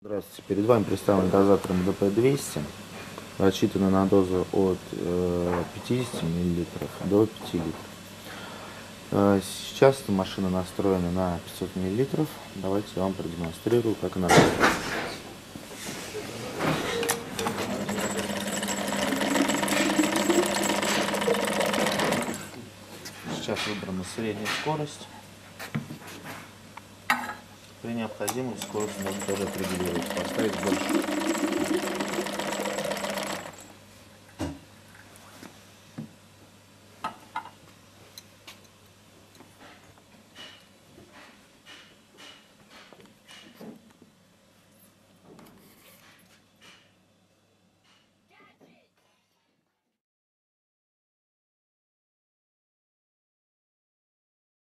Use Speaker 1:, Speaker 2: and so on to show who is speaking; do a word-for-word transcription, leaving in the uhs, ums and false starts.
Speaker 1: Здравствуйте, перед вами представлен дозатор эм дэ пэ двести, рассчитанный на дозу от э, пятидесяти миллилитров до пяти литров. Э, сейчас эта машина настроена на пятьсот миллилитров. Давайте я вам продемонстрирую, как она работает. Сейчас выбрана средняя скорость. При необходимости скорость можно тоже отрегулировать, поставить больше.